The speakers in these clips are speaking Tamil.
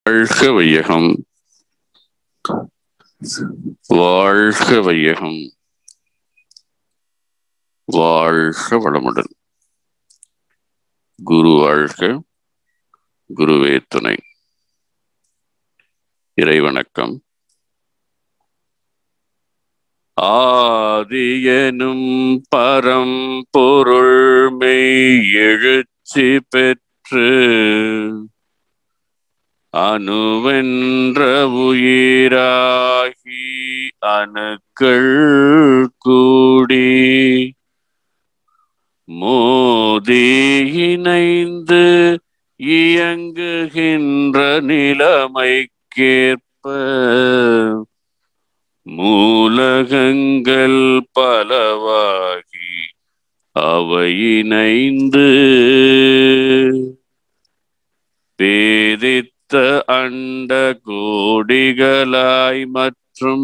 வாழ்க வையகம், வாழ்க வையகம், வாழ்க வளமுடன். குரு வாழ்க, குருவே துணை. இறைவணக்கம். ஆதியனும் பரம்பொருள் மெய் எழுச்சி பெற்று அணுவென்ற உயிராகி அணுக்கள் கூடி மோதி இணைந்து இயங்குகின்ற நிலைமைக்கேற்ப மூலகங்கள் பலவாகி அவை இணைந்து பேதித்த அண்ட கோடிகளாய் மற்றும்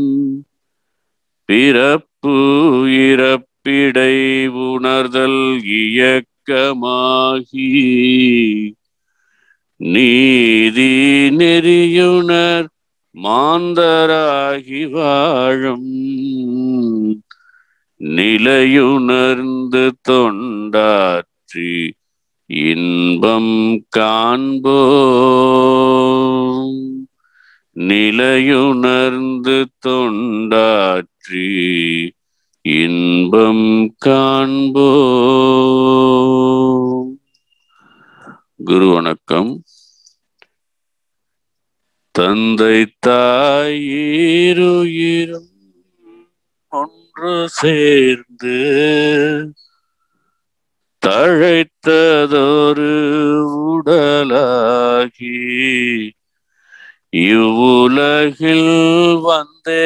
பிறப்பு இறப்பிடை உணர்தல் இயக்கமாகி நீதி நெறியுணர் மாந்தராகி வாழும் நிலையுணர்ந்து தொண்டாற்றி இன்பம் காண்போம். நிலையுணர்ந்து தொண்டாற்றி இன்பம் காண்போம். குரு வணக்கம். தந்தை தாய் ஈருயிரும் ஒன்று சேர்ந்து தழைத்ததொரு உடலாகி இவ்வுலகில் வந்தே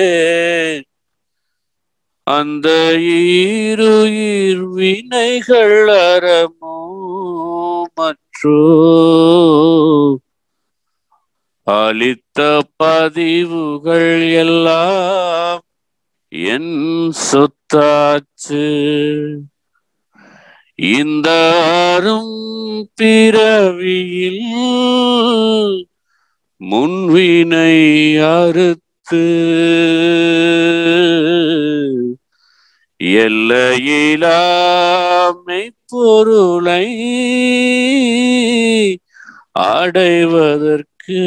அந்த ஈருயிர் வினைகள் அறமோ மற்றோ அளித்த பதிவுகள் எல்லாம் என் சொத்தாச்சு. இந்த அரும் பிறவியில் முன்வினை அறுத்து எல்லையிலாமை பொருளை அடைவதற்கு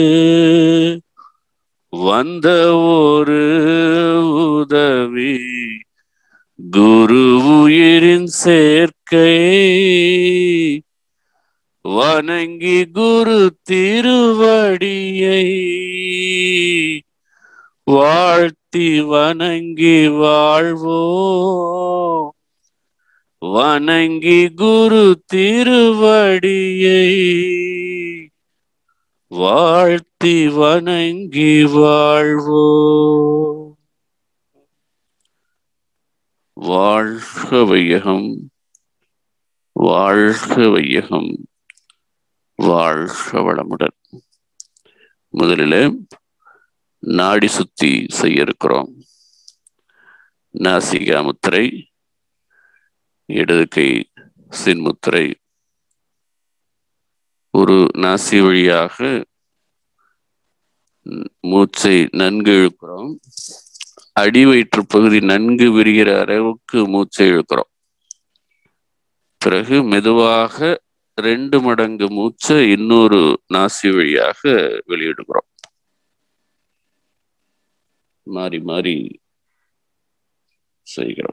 வந்த ஒரு உதவி குரு உயிரின் சேர்க்கை வணங்கி குரு திருவடியை வாழ்த்தி வணங்கி வாழ்வோம். வணங்கி குரு திருவடியை வாழ்த்தி வணங்கி வாழ்வோம். வாழ்க வையகம், வாழ்க வையகம், வாழ்க வளமுடன். முதலில் நாடி சுத்தி செய்ய இருக்கிறோம். நாசிகா முத்திரை, இடது கை சின்முத்திரை. ஒரு நாசி வழியாக மூச்சை நன்கு இழுக்கிறோம். அடி வயிற்று பகுதி நன்கு விரிகிற அளவுக்கு மூச்சை இழுக்கிறோம். பிறகு மெதுவாக 2 மடங்கு மூச்சை இன்னொரு நாசி வழியாக வெளியிடுகிறோம். மாறி மாறி செய்கிறோம்.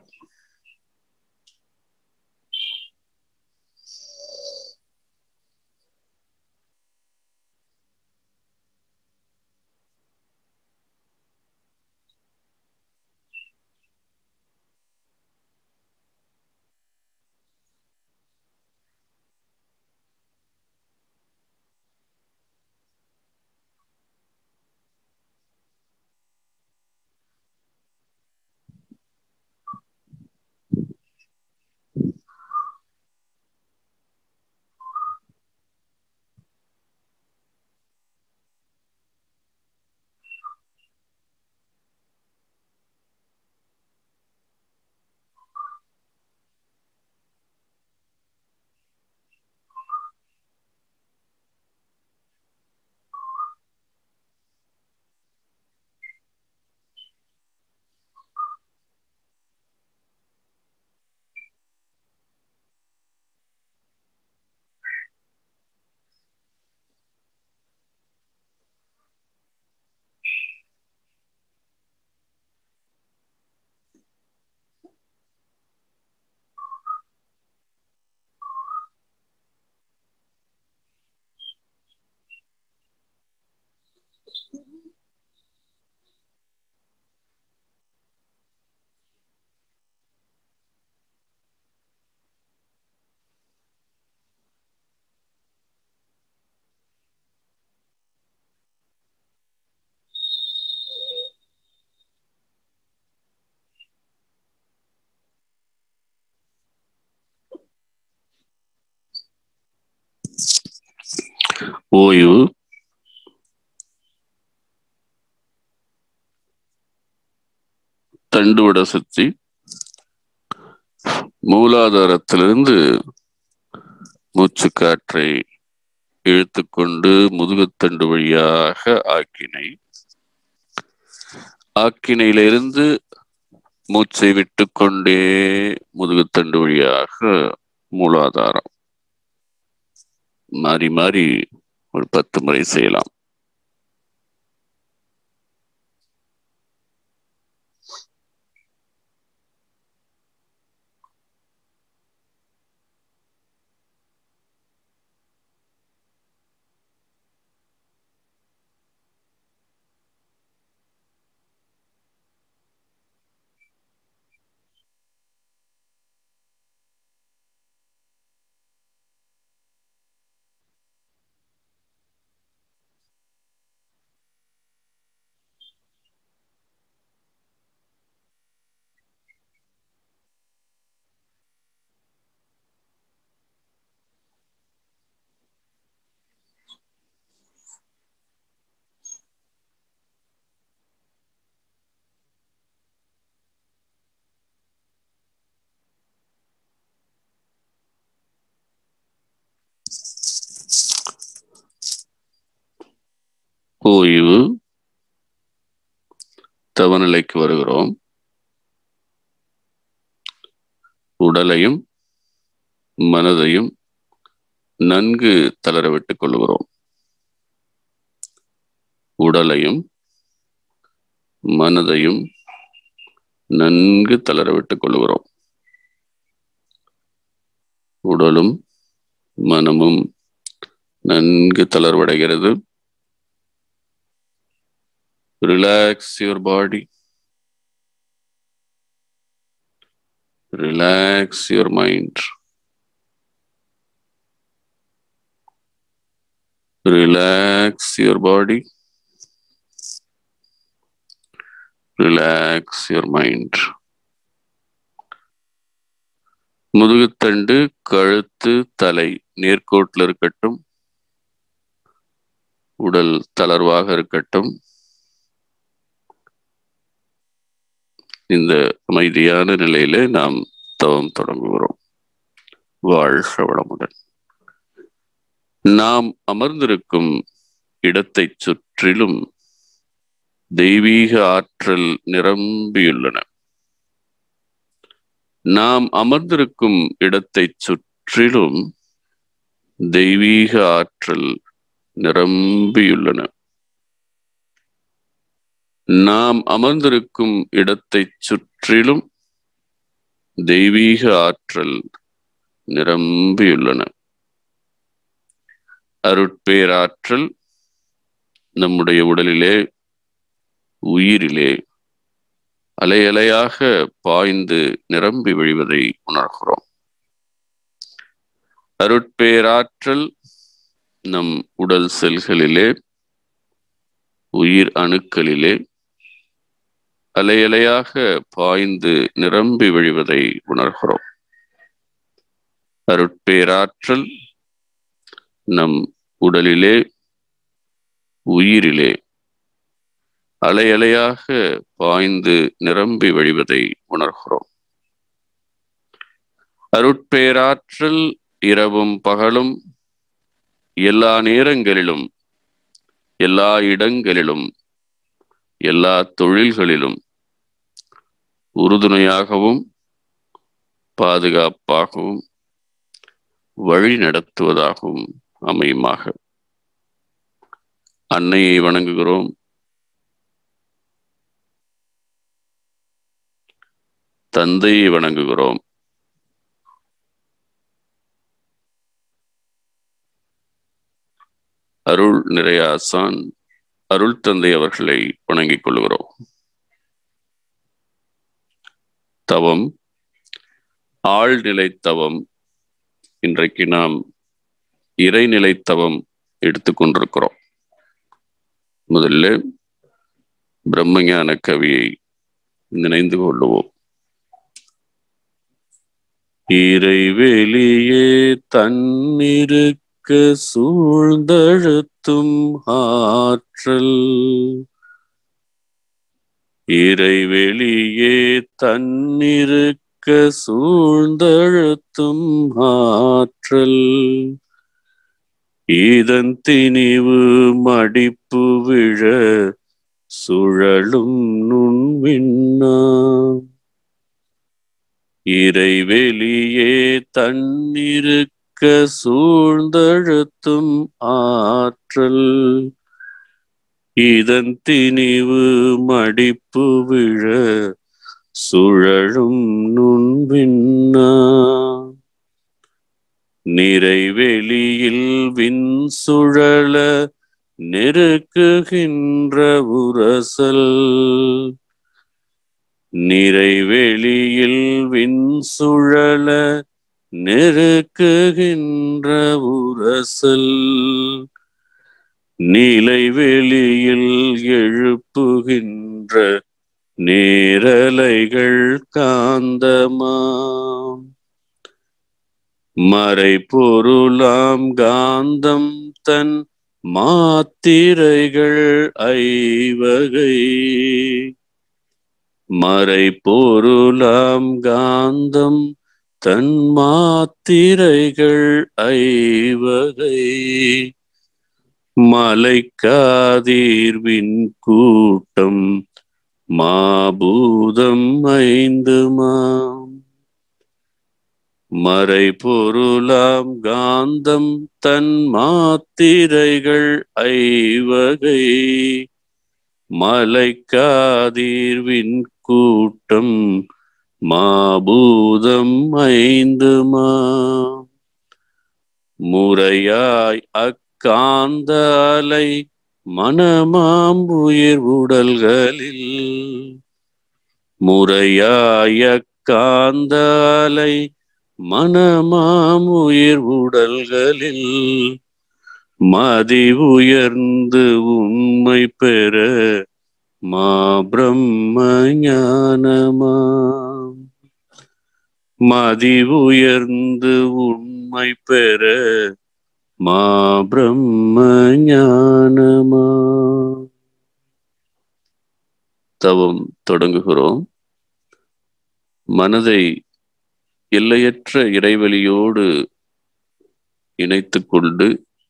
ஓய்வு, தண்டுவட சுத்தி மூலாதாரத்திலிருந்து மூச்சு காற்றை இழுத்துக்கொண்டு முதுகுத்தண்டு வழியாக ஆக்கினை, ஆக்கினையிலிருந்து மூச்சை விட்டுக்கொண்டே முதுகுத்தண்டு வழியாக மூலாதாரம். மாறி மாறி ஒரு 10 முறை செய்யலாம். ஓய்வு, தவநிலைக்கு வருகிறோம். உடலையும் மனதையும் நன்கு தளர விட்டுக் கொள்கிறோம். உடலையும் மனதையும் நன்கு தளர விட்டுக் கொள்கிறோம். உடலும் மனமும் நன்கு தளர்வடைகிறது. Relax your body. Relax your mind. Relax your body. Relax your mind. முதுகுத்தண்டு, கழுத்து, தலை நேர்கோட்டில் இருக்கட்டும். உடல் தளர்வாக இருக்கட்டும். இந்த அமைதியான நிலையிலே நாம் தவம் தொடங்குகிறோம். வாழ்க வளமுடன். நாம் அமர்ந்திருக்கும் இடத்தை சுற்றிலும் தெய்வீக ஆற்றல் நிரம்பியுள்ளன. நாம் அமர்ந்திருக்கும் இடத்தை சுற்றிலும் தெய்வீக ஆற்றல் நிரம்பியுள்ளன. நாம் அமர்ந்திருக்கும் இடத்தை சுற்றிலும் தெய்வீக ஆற்றல் நிரம்பியுள்ளன. அருட்பேராற்றல் நம்முடைய உடலிலே, உயிரிலே அலை அலையாக பாய்ந்து நிரம்பி வழிவதை உணர்கிறோம். அருட்பேராற்றல் நம் உடல் செல்களிலே, உயிர் அணுக்களிலே அலை அலையாக பாய்ந்து நிரம்பி வழிவதை உணர்கிறோம். அருட்பேராற்றல் நம் உடலிலே, உயிரிலே அலை அலையாக பாய்ந்து நிரம்பி வழிவதை உணர்கிறோம். அருட்பேராற்றல் இரவும் பகலும் எல்லா நேரங்களிலும், எல்லா இடங்களிலும், எல்லா தொழில்களிலும் உறுதுணையாகவும் பாதுகாப்பாகவும் வழி நடத்துவதாகவும் அமையுமாக. அன்னையை வணங்குகிறோம். தந்தையை வணங்குகிறோம். அருள் நிறையாசான் அருள் தந்தை அவர்களை வணங்கிக் கொள்கிறோம். தவம், ஆழ்நிலை தவம். இன்றைக்கு நாம் இறைநிலை தவம் எடுத்துக்கொண்டிருக்கிறோம். முதல்ல பிரம்மஞான கவியை நினைந்து கொள்ளுவோம். இறைவெளியே தன்னிருக்கு சூழ்ந்தழுத்தும் ஆற்றல். இறைவெளியே தன்னிருக்க சூழ்ந்தழுத்தும் ஆற்றல். இதன் திணிவு மடிப்பு விழ சுழலும் நுண்விண்ணாம். இறைவெளியே தன்னிருக்க சூழ்ந்தழுத்தும் ஆற்றல். இதன் திணிவு மடிப்பு விழ சுழலும் நுண்விண்ணாம். நிறைவெளியில் விண் சுழல நெருக்குகின்ற உரசல். நிறைவெளியில் விண் சுழல நெருக்குகின்ற உரசல். நிலைவெளியில் எழுப்புகின்ற நேரலைகள் காந்தமாம். மறைபொருளாம் காந்தம் தன் மாத்திரைகள் ஐவகை. மறைபொருளாம் காந்தம் தன் மாத்திரைகள் ஐவகை. மலைக்காதீர்வின் கூட்டம் மாபூதம் ஐந்துமாம். மறைபொருளாம் காந்தம் தன் மாத்திரைகள் ஐவகை. மலைக்காதீர்வின் கூட்டம் மாபூதம் ஐந்துமாம். முறையாய் அக்காந்த அலை மனமாம்புயிர் உடல்களில். முறையாய காந்த அலை மனமாமுயிர் உடல்களில். மதி உயர்ந்து உண்மை பெற மா பிரம்ம ஞானமாம். மதி உயர்ந்து உண்மை பெற மா பிரம்ம ஞானமாம். தவம் தொடங்குகிறோம். மனதை எல்லையற்ற இறைவெளியோடு இணைத்துக் கொண்டு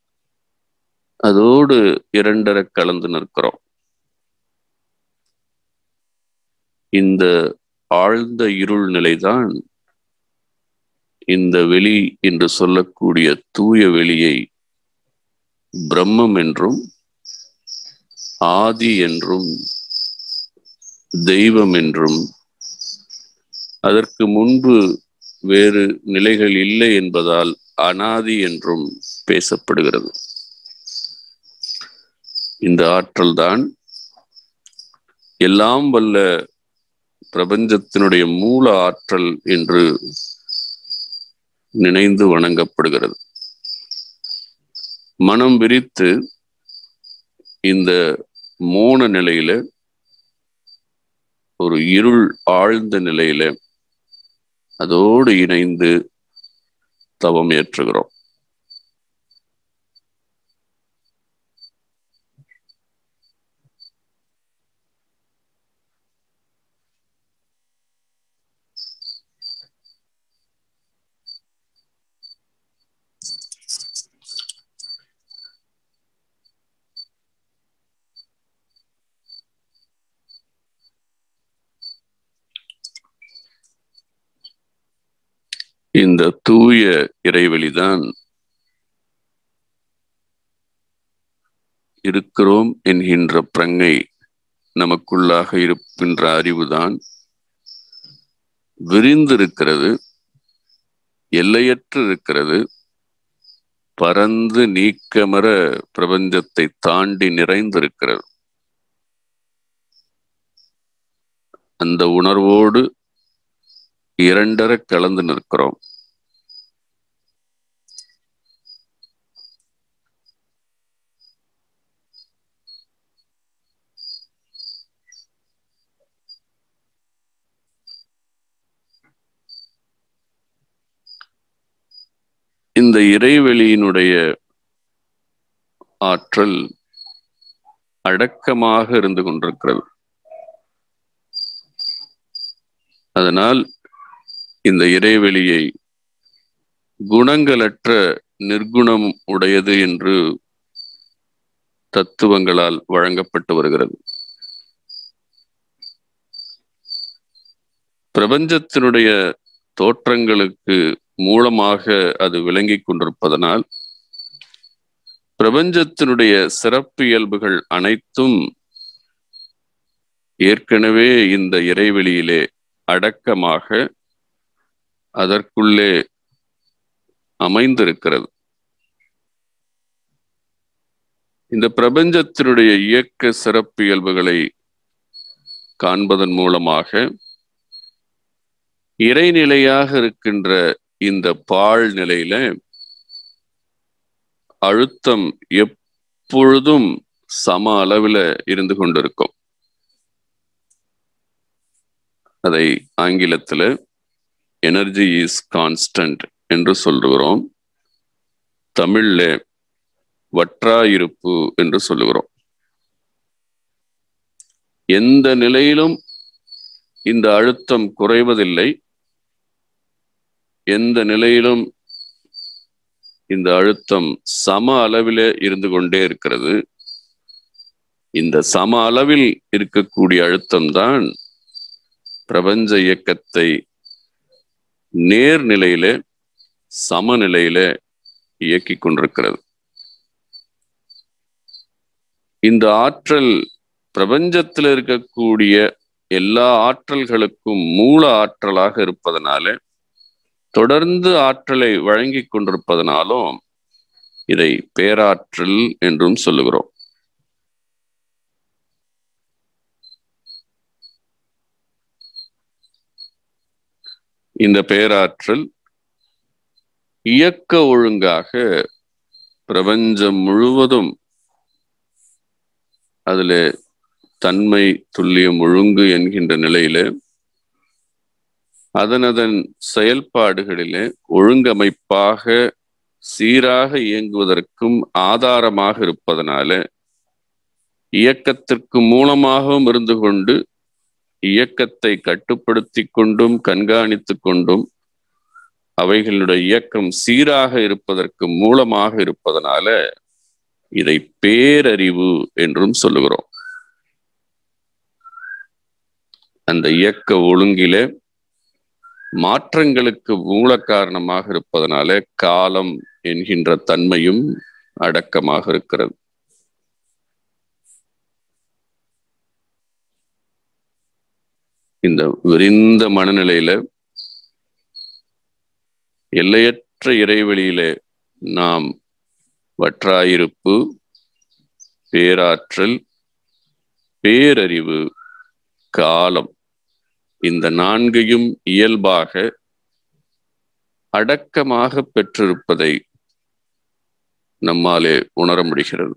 அதோடு இரண்டர கலந்து நிற்கிறோம். இந்த ஆழ்ந்த இருள் நிலைதான் இந்த வெளி என்று சொல்லக்கூடிய தூய வெளியை பிரம்மம் என்றும் ஆதி என்றும் தெய்வம் என்றும் அதற்கு முன்பு வேறு நிலைகள் இல்லை என்பதால் அனாதி என்றும் பேசப்படுகிறது. இந்த ஆற்றல்தான் எல்லாம் வல்ல பிரபஞ்சத்தினுடைய மூல ஆற்றல் என்று நினைந்து வணங்கப்படுகிறது. மனம் விரித்து இந்த மோன நிலையில, ஒரு இருள் ஆழ்ந்த நிலையில அதோடு இணைந்து தவம் ஏற்றுகிறோம். இந்த தூய இறைவெளிதான் இருக்கிறோம் என்கின்ற பிரங்கை நமக்குள்ளாக இருக்கின்ற அறிவுதான் விரிந்திருக்கிறது, எல்லையற்று இருக்கிறது, பரந்து நீக்கமர பிரபஞ்சத்தை தாண்டி நிறைந்திருக்கிறது. அந்த உணர்வோடு இரண்டர கலந்து நிற்கிறோம். இந்த இறைவெளியினுடைய ஆற்றல் அடக்கமாக இருந்து கொண்டிருக்கிறது. அதனால் இந்த இறைவெளியை குணங்களற்ற நிர்குணம் உடையது என்று தத்துவங்களால் வழங்கப்பட்டு வருகிறது. பிரபஞ்சத்தினுடைய தோற்றங்களுக்கு மூலமாக அது விளங்கிக் கொண்டிருப்பதனால் பிரபஞ்சத்தினுடைய சிறப்பு இயல்புகள் அனைத்தும் ஏற்கனவே இந்த இறைவெளியிலே அடக்கமாக அதற்குள்ளே அமைந்திருக்கிறது. இந்த பிரபஞ்சத்தினுடைய இயக்க சிறப்பு இயல்புகளை காண்பதன் மூலமாக இறைநிலையாக இருக்கின்ற இந்த பாழ் நிலையில அழுத்தம் எப்பொழுதும் சம அளவில் இருந்து கொண்டிருக்கும். அதை ஆங்கிலத்தில் எனர்ஜி இஸ் கான்ஸ்டன்ட் என்று சொல்லுகிறோம். தமிழ்ல வற்றாயிருப்பு என்று சொல்லுகிறோம். எந்த நிலையிலும் இந்த அழுத்தம் குறைவதில்லை, எந்த நிலையிலும் இந்த அழுத்தம் சம அளவிலே இருந்து கொண்டே இருக்கிறது. இந்த சம அளவில் இருக்கக்கூடிய அழுத்தம்தான் பிரபஞ்ச இயக்கத்தை நேர்நிலையில சமநிலையில இயக்கிக் கொண்டிருக்கிறது. இந்த ஆற்றல் பிரபஞ்சத்தில் இருக்கக்கூடிய எல்லா ஆற்றல்களுக்கும் மூல ஆற்றலாக இருப்பதனால தொடர்ந்து ஆற்றலை வழங்கி கொண்டிருப்பதனாலும் இதை பேராற்றல் என்றும் சொல்லுகிறோம். இந்த பேராற்றல் இயக்க ஒழுங்காக பிரபஞ்சம் முழுவதும் அதுல தன்மை துல்லியம் ஒழுங்கு என்கின்ற நிலையில அதனதன் செயல்பாடுகளிலே ஒழுங்கமைப்பாக சீராக இயங்குவதற்கும் ஆதாரமாக இருப்பதனால இயக்கத்திற்கு மூலமாகவும் இருந்து கொண்டு இயக்கத்தை கட்டுப்படுத்தி கொண்டும் கண்காணித்து கொண்டும் அவைகளுடைய இயக்கம் சீராக இருப்பதற்கு மூலமாக இருப்பதனால இதை பேரறிவு என்றும் சொல்லுகிறோம். அந்த இயக்க ஒழுங்கிலே மாற்றங்களுக்கு மூல காரணமாக இருப்பதனால காலம் என்கின்ற தன்மையும் அடக்கமாக இருக்கிறது. இந்த விரிந்த மனநிலையில எல்லையற்ற இறைவெளியிலே நாம் வற்றாயிருப்பு, பேராற்றல், பேரறிவு, காலம் இந்த நான்கையும் இயல்பாக அடக்கமாக பெற்றிருப்பதை நம்மாலே உணர முடிகிறது.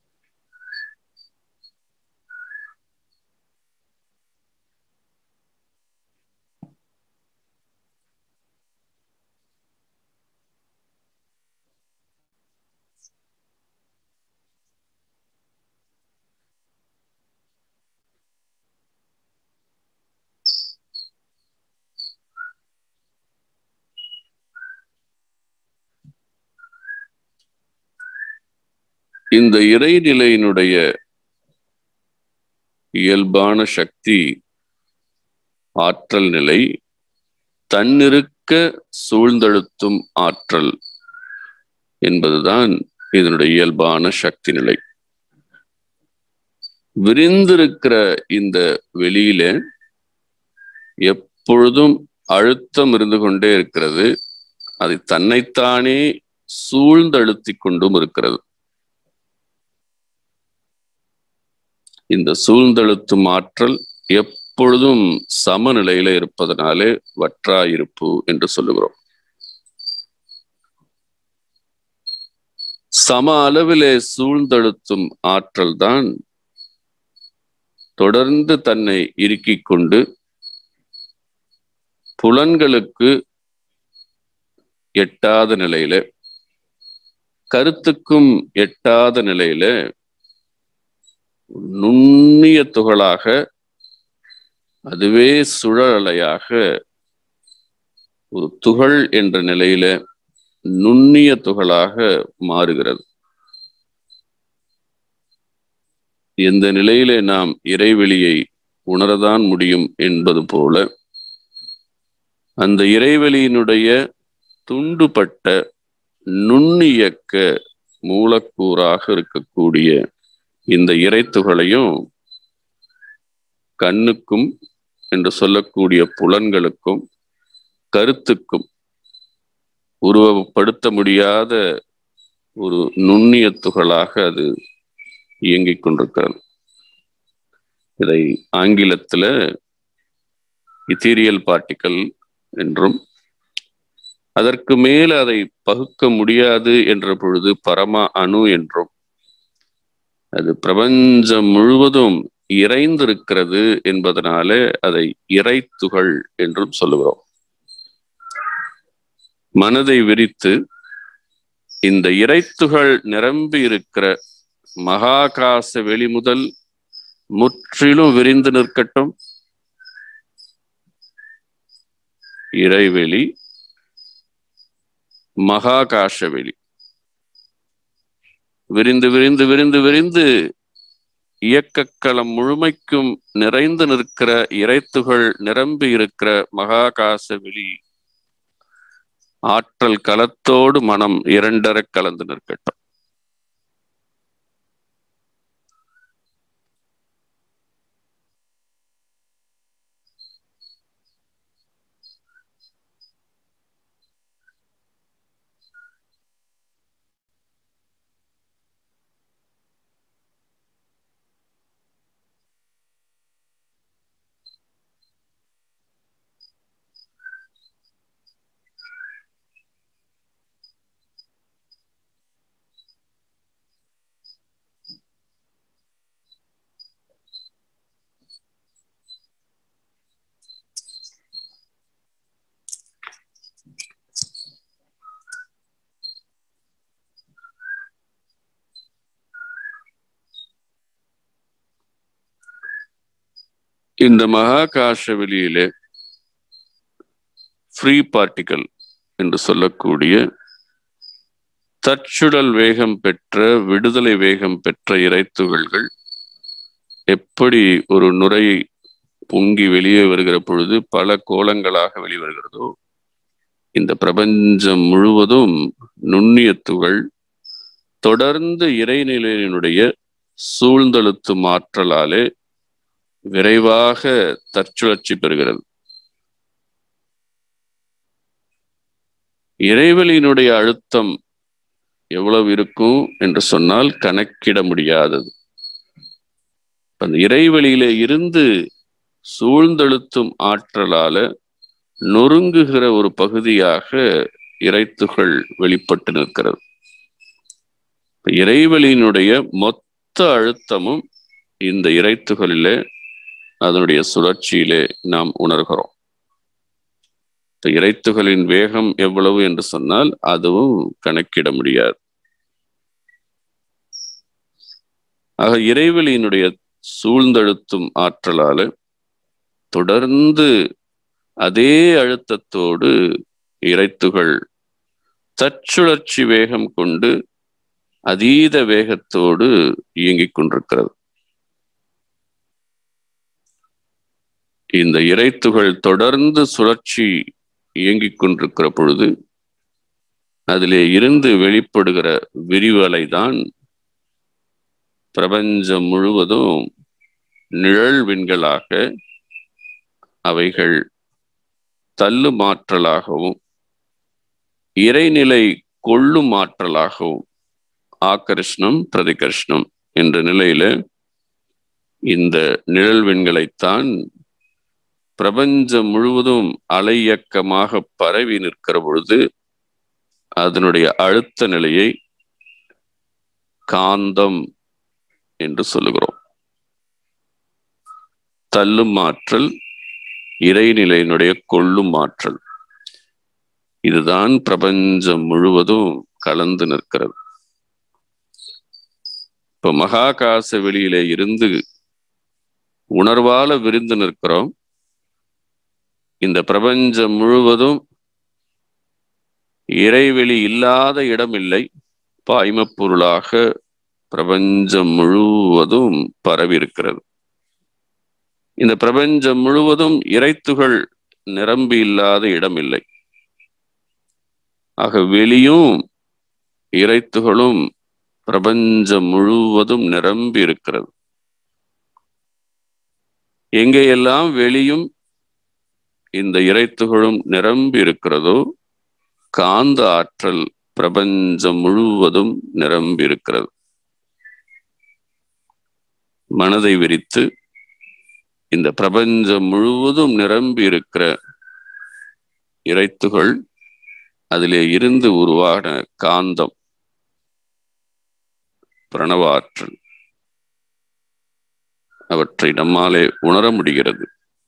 இந்த இறைநிலையினுடைய இயல்பான சக்தி ஆற்றல் நிலை தன்னிருக்க சூழ்ந்தழுத்தும் ஆற்றல் என்பதுதான் இதனுடைய இயல்பான சக்தி நிலை. விரிந்திருக்கிற இந்த வெளியில எப்பொழுதும் அழுத்தம் இருந்து கொண்டே இருக்கிறது. அது தன்னைத்தானே சூழ்ந்தழுத்தி கொண்டும் இருக்கிறது. இந்த சூழ்ந்தழுத்தும் ஆற்றல் எப்பொழுதும் சமநிலையில இருப்பதனாலே வற்றாயிருப்பு என்று சொல்லுகிறோம். சம அளவிலே சூழ்ந்தழுத்தும் ஆற்றல் தான் தொடர்ந்து தன்னை இறுக்கிக் கொண்டு புலன்களுக்கு எட்டாத நிலையில கருத்துக்கும் எட்டாத நிலையில நுண்ணிய துகளாக, அதுவே சுழலையாக ஒரு துகள் என்ற நிலையில நுண்ணிய துகளாக மாறுகிறது. எந்த நிலையிலே நாம் இறைவெளியை உணரதான் முடியும் என்பது போல, அந்த இறைவெளியினுடைய துண்டுபட்ட நுண்ணியக்க மூலக்கூறாக இருக்கக்கூடிய இந்த இறைத்துகளையும் கண்ணுக்கும் என்று சொல்லக்கூடிய புலன்களுக்கும் கருத்துக்கும் உருவப்படுத்த முடியாத ஒரு நுண்ணிய துகளாக அது இயங்கிக் கொண்டிருக்கிறது. இதை ஆங்கிலத்துல இத்தீரியல் பார்ட்டிக்கல் என்றும், அதற்கு மேல் அதை பகுக்க முடியாது என்ற பொழுது பரம அணு என்றும், அது பிரபஞ்சம் முழுவதும் இறைந்திருக்கிறது என்பதனால அதை இறைத்துகள் என்றும் சொல்லுகிறோம். மனதை விரித்து இந்த இறைத்துகள் நிரம்பி இருக்கிற மகாகாச வெளி முதல் முற்றிலும் விரிந்து நிற்கட்டும். இறைவெளி, மகாகாச வெளி விரிந்து விரிந்து விரிந்து விரிந்து இயக்கக்களம் முழுமைக்கும் நிறைந்து நிற்கிற இறைத்துகள் நிரம்பி இருக்கிற மகாகாச வெளி ஆற்றல் களத்தோடு மனம் இரண்டர கலந்து நிற்கட்டும். இந்த மகாகாச வெளியிலே ஃப்ரீ பார்ட்டிக்கல் என்று சொல்லக்கூடிய தற்சுழல் வேகம் பெற்ற, விடுதலை வேகம் பெற்ற இறைத்துகள்கள் எப்படி ஒரு நுரை பொங்கி வெளியே வருகிற பொழுது பல கோலங்களாக வெளிவருகிறதோ, இந்த பிரபஞ்சம் முழுவதும் நுண்ணிய துகள் தொடர்ந்து இறைநிலையினுடைய சூழ்ந்தழுத்தும் ஆற்றலாலே விரைவாக தற்சுழற்சி பெறுகிறது. இறைவெளியினுடைய அழுத்தம் எவ்வளவு இருக்கும் என்று சொன்னால் கணக்கிட முடியாதது. அந்த இறைவெளியிலே இருந்து சூழ்ந்தழுத்தும் ஆற்றலால நொறுங்குகிற ஒரு பகுதியாக இறைத்துகள் வெளிப்பட்டு நிற்கிறது. இறைவெளியினுடைய மொத்த அழுத்தமும் இந்த இறைத்துகளிலே அதனுடைய சுழற்சியிலே நாம் உணர்கிறோம். இறைத்துகளின் வேகம் எவ்வளவு என்று சொன்னால் அதுவும் கணக்கிட முடியாது. ஆக இறைவெளியினுடைய சூழ்ந்தழுத்தும் ஆற்றலால தொடர்ந்து அதே அழுத்தத்தோடு இறைத்துகள் தற்சுழற்சி வேகம் கொண்டு அதீத வேகத்தோடு இயங்கிக் கொண்டிருக்கிறது. இந்த இறைத்துகள் தொடர்ந்து சுழற்சி இயங்கிக் கொண்டிருக்கிற பொழுது அதிலே இருந்து வெளிப்படுகிற விரிவலை தான் பிரபஞ்சம் முழுவதும் நிழல் விண்களாக, அவைகள் தள்ளும் ஆற்றலாகவும் இறைநிலை கொள்ளும் ஆற்றலாகவும், ஆகர்ஷணம் பிரதிகர்ஷணம் என்ற நிலையில இந்த நிழல் விண்களைத்தான் பிரபஞ்சம் முழுவதும் அலை இயக்கமாக பரவி நிற்கிற பொழுது அதனுடைய அழுத்த நிலையை காந்தம் என்று சொல்லுகிறோம். தள்ளும் ஆற்றல், இறைநிலையினுடைய கொள்ளும் ஆற்றல், இதுதான் பிரபஞ்சம் முழுவதும் கலந்து நிற்கிறது. இப்ப மகாகாச வெளியிலே இருந்து உணர்வால விரிந்து நிற்கிறோம். இந்த பிரபஞ்சம் முழுவதும் இறைவெளி இல்லாத இடம் இல்லை. பாய்மப்பொருளாக பிரபஞ்சம் முழுவதும் பரவி இருக்கிறது. இந்த பிரபஞ்சம் முழுவதும் இறைத்துகள் நிரம்பி இல்லாத இடம் இல்லை. ஆக வெளியும் இறைத்துகளும் பிரபஞ்சம் முழுவதும் நிரம்பி இருக்கிறது. எங்கேயெல்லாம் வெளியும் இந்த இறைத்துகளும் நிரம்பி இருக்கிறதோ காந்த ஆற்றல் பிரபஞ்சம் முழுவதும் நிரம்பி இருக்கிறது. மனதை விரித்து இந்த பிரபஞ்சம் முழுவதும் நிரம்பி இருக்கிற இறைத்துகள், அதிலே இருந்து உருவான காந்தம், பிரணவாற்றல், அவற்றை நம்மாலே உணர முடிகிறது.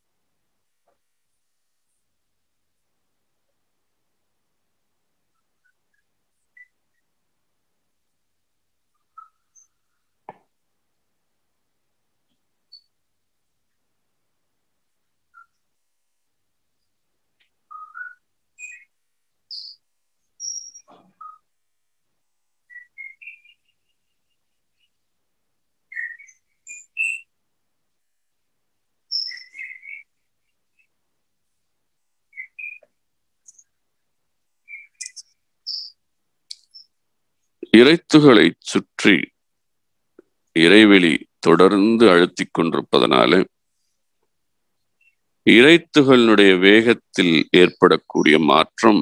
இறைத்துகளை சுற்றி இறைவெளி தொடர்ந்து அழுத்திக் கொண்டிருப்பதனால இறைத்துகளுடைய வேகத்தில் ஏற்படக்கூடிய மாற்றம்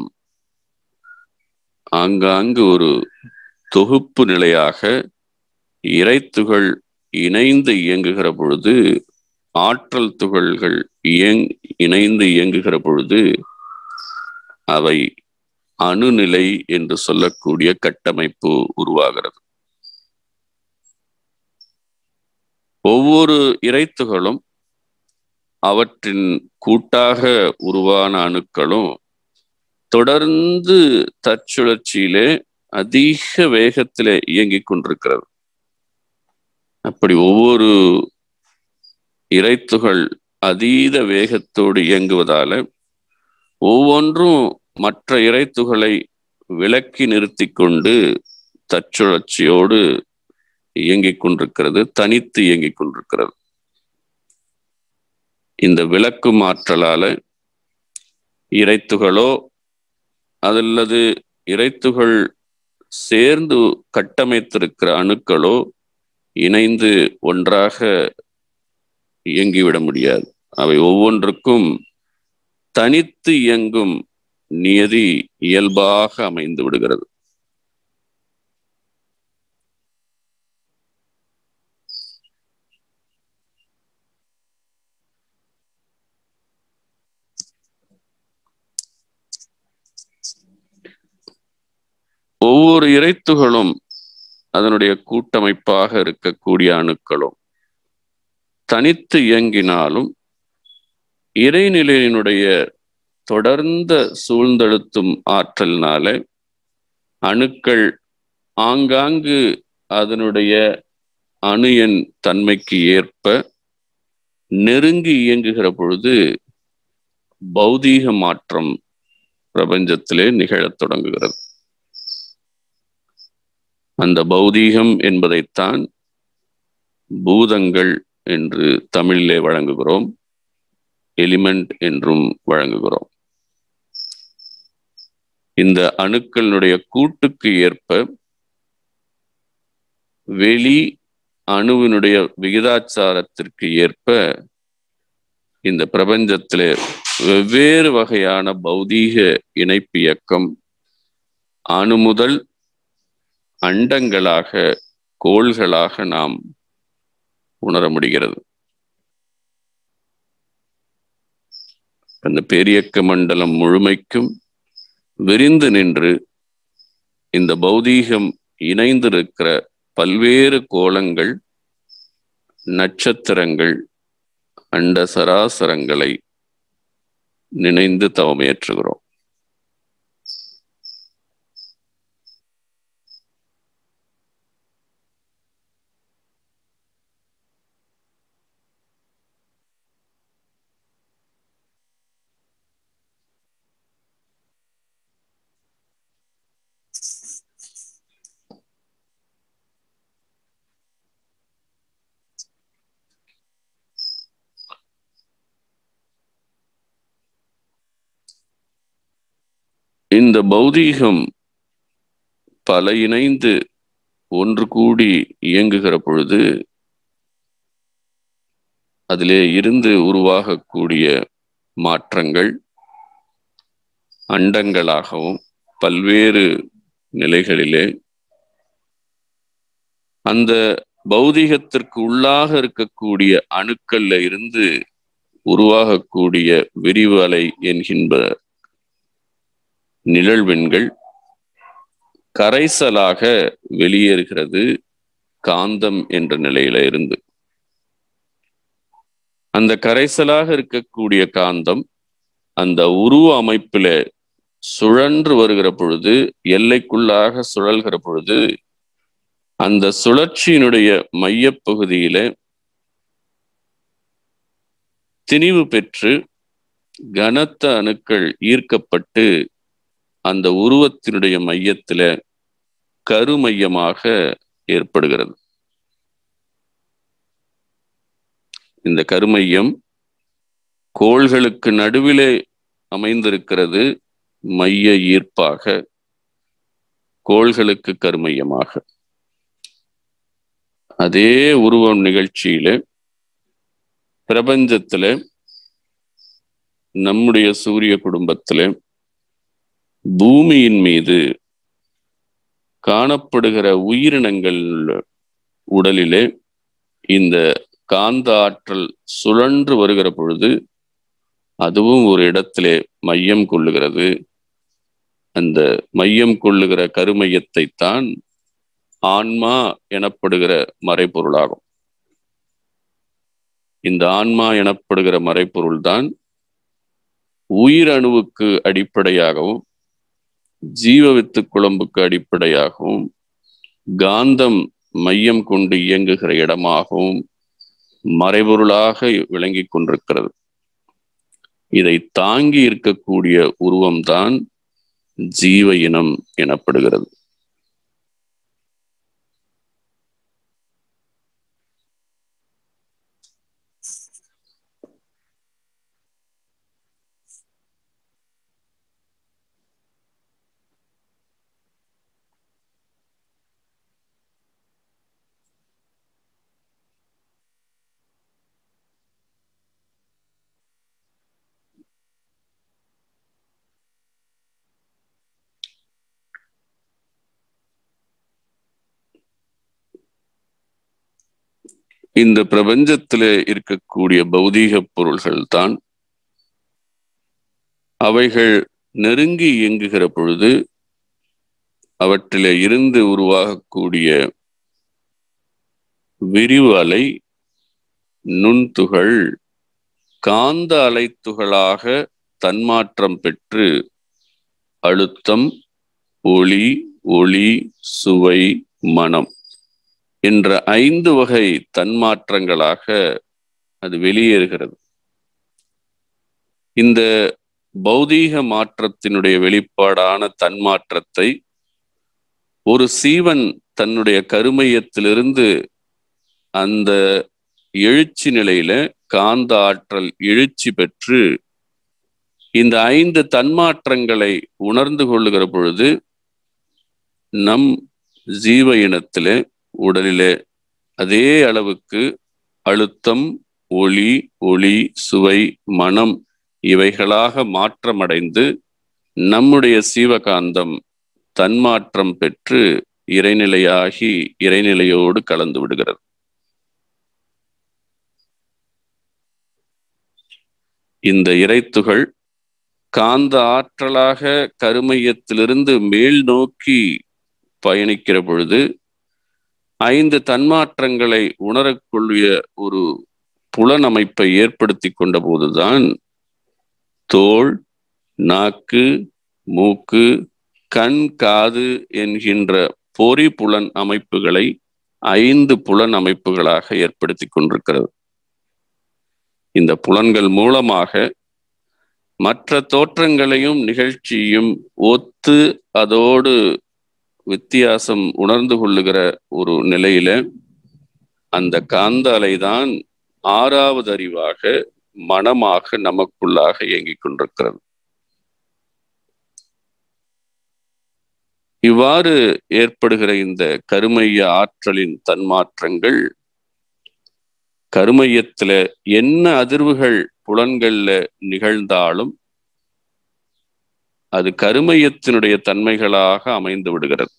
ஆங்காங்கு ஒரு தொகுப்பு நிலையாக இறைத்துகள் இணைந்து இயங்குகிற பொழுது, ஆற்றல் துகள்கள் இணைந்து இயங்குகிற பொழுது அவை அணுநிலை என்று சொல்லக்கூடிய கட்டமைப்பு உருவாகிறது. ஒவ்வொரு இறைத்துகளும் அவற்றின் கூட்டாக உருவான அணுக்களும் தொடர்ந்து தற்சுழற்சியிலே அதிக வேகத்திலே இயங்கிக் கொண்டிருக்கிறது. அப்படி ஒவ்வொரு இறைத்துகள் அதீத வேகத்தோடு இயங்குவதால ஒவ்வொன்றும் மற்ற இறைத்துகளை விலக்கி நிறுத்தி கொண்டு தற்சுழற்சியோடு இயங்கிக் கொண்டிருக்கிறது, தனித்து இயங்கிக் கொண்டிருக்கிறது. இந்த விலக்கும் ஆற்றலால இறைத்துகளோ அல்லது இறைத்துகள் சேர்ந்து கட்டமைத்திருக்கிற அணுக்களோ இணைந்து ஒன்றாக இயங்கிவிட முடியாது. அவை ஒவ்வொன்றுக்கும் தனித்து இயங்கும் நியதி இயல்பாக அமைந்து விடுகிறது. ஒவ்வொரு இறைத்துகளும் அதனுடைய கூட்டமைப்பாக இருக்கக்கூடிய அணுக்களும் தனித்து இயங்கினாலும் இறைநிலையினுடைய தொடர்ந்த சூழ்ந்தெழுத்தும் ஆற்றலினால அணுக்கள் ஆங்காங்கு அதனுடைய அணு எண் தன்மைக்கு ஏற்ப நெருங்கி இயங்குகிற பொழுது பௌதீக மாற்றம் பிரபஞ்சத்திலே நிகழத் தொடங்குகிறது. அந்த பௌதீகம் என்பதைத்தான் பூதங்கள் என்று தமிழிலே வழங்குகிறோம், எலிமெண்ட் என்றும் வழங்குகிறோம். இந்த அணுக்களுடைய கூட்டுக்கு ஏற்ப வெளி அணுவினுடைய விகிதாச்சாரத்திற்கு ஏற்ப இந்த பிரபஞ்சத்திலே வெவ்வேறு வகையான பௌதீக இணைப்பு இயக்கம் அணு முதல் அண்டங்களாக, கோள்களாக நாம் உணர முடிகிறது. அந்த பேரியக்க மண்டலம் முழுமைக்கும் விரிந்து நின்று இந்த பௌதீகம் இணைந்திருக்கிற பல்வேறு கோலங்கள், நட்சத்திரங்கள், அண்ட சராசரங்களை நினைந்து தவமேற்றுகிறோம். இந்த பௌதீகம் பல இணைந்து ஒன்று கூடி இயங்குகிற பொழுது அதிலே இருந்து உருவாகக்கூடிய மாற்றங்கள் அண்டங்களாகவும் பல்வேறு நிலைகளிலே அந்த பௌதீகத்திற்கு உள்ளாக இருக்கக்கூடிய அணுக்கள்ல இருந்து உருவாகக்கூடிய விரிவு அலை என்கின்ற நிழல்வெண்கள் கரைசலாக வெளியேறுகிறது காந்தம் என்ற நிலையில இருந்து. அந்த கரைசலாக இருக்கக்கூடிய காந்தம் அந்த உருவ அமைப்பில சுழன்று வருகிற பொழுது, எல்லைக்குள்ளாக சுழல்கிற பொழுது, அந்த சுழற்சியினுடைய மையப்பகுதியில திணிவு பெற்று கனத்த அணுக்கள் ஈர்க்கப்பட்டு அந்த உருவத்தினுடைய மையத்தில கருமையமாக ஏற்படுகிறது. இந்த கருமையம் கோள்களுக்கு நடுவிலே அமைந்திருக்கிறது. மைய ஈர்ப்பாக கோள்களுக்கு கருமையமாக அதே உருவம் நிகழ்ச்சியில பிரபஞ்சத்துல நம்முடைய சூரிய குடும்பத்தில பூமியின் மீது காணப்படுகிற உயிரினங்கள் உடலிலே இந்த காந்த ஆற்றல் சுழன்று வருகிற பொழுது அதுவும் ஒரு இடத்திலே மையம் கொள்ளுகிறது. அந்த மையம் கொள்ளுகிற கருமையத்தை தான் ஆன்மா எனப்படுகிற மறைபொருளாகும். இந்த ஆன்மா எனப்படுகிற மறைபொருள் தான் உயிரணுவுக்கு அடிப்படையாகவும் ஜீவ வித்து குழம்புக்கு அடிப்படையாகவும் காந்தம் மையம் கொண்டு இயங்குகிற இடமாகவும் மறைபொருளாக விளங்கி கொண்டிருக்கிறது. இதை தாங்கி இருக்கக்கூடிய உருவம்தான் ஜீவ இனம் எனப்படுகிறது. இந்த பிரபஞ்சத்திலே இருக்கக்கூடிய பௌதீக பொருள்கள் தான் அவைகள் நெருங்கி இயங்குகிற பொழுது அவற்றிலே இருந்து உருவாகக்கூடிய விரிவு அலை நுண்துகள் காந்த அலைத்துகளாக தன்மாற்றம் பெற்று அழுத்தம், ஒளி, ஒளி, சுவை, மனம் என்ற 5 வகை தன்மாற்றங்களாக அது வெளியேறுகிறது. இந்த பௌதீக மாற்றத்தினுடைய வெளிப்பாடான தன்மாற்றத்தை ஒரு சீவன் தன்னுடைய கருமையத்திலிருந்து அந்த எழுச்சி நிலையில காந்த ஆற்றல் எழுச்சி பெற்று இந்த 5 தன்மாற்றங்களை உணர்ந்து கொள்ளுகிற பொழுது நம் ஜீவ இனத்திலே உடலிலே அதே அளவுக்கு அழுத்தம், ஒளி, ஒளி, சுவை, மனம் இவைகளாக மாற்றமடைந்து நம்முடைய சீவகாந்தம் தன்மாற்றம் பெற்று இறைநிலையாகி இறைநிலையோடு கலந்து விடுகிறது. இந்த இறைத்துகள் காந்த ஆற்றலாக கருமையத்திலிருந்து மேல் நோக்கி பயணிக்கிற பொழுது 5 தன்மாற்றங்களை உணரக்கூடிய ஒரு புலனமைப்பை ஏற்படுத்தி கொண்ட போதுதான் தோல், நாக்கு, மூக்கு, கண், காது என்கின்ற பொறி புலன் அமைப்புகளை 5 புலன் அமைப்புகளாக ஏற்படுத்தி கொண்டிருக்கிறது. இந்த புலன்கள் மூலமாக மற்ற தோற்றங்களையும் நிகழ்ச்சியும் ஒத்து அதோடு வித்தியாசம் உணர்ந்து கொள்ளுகிற ஒரு நிலையில அந்த காந்த அலைதான் 6வது அறிவாக மனமாக நமக்குள்ளாக இயங்கிக் கொண்டிருக்கிறது. இவ்வாறு ஏற்படுகிற இந்த கருமைய ஆற்றலின் தன்மாற்றங்கள் கருமையத்துல என்ன அதிர்வுகள் புலன்கள்ல நிகழ்ந்தாலும் அது கருமையத்தினுடைய தன்மைகளாக அமைந்து விடுகிறது.